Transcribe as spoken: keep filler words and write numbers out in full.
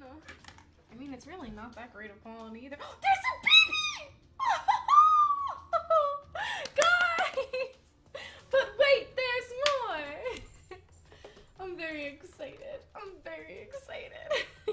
I mean, it's really not that great of quality either. There's a baby! Guys! But wait, there's more! I'm very excited. I'm very excited.